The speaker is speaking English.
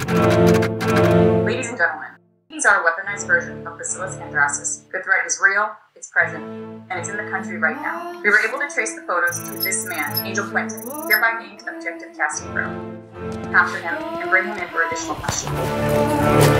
Ladies and gentlemen, these are a weaponized version of Bacillus anthracis. The threat is real, it's present, and it's in the country right now. We were able to trace the photos to this man, Angel Quinton, hereby named Objective Casting Pro. Capture him and bring him in for additional questioning.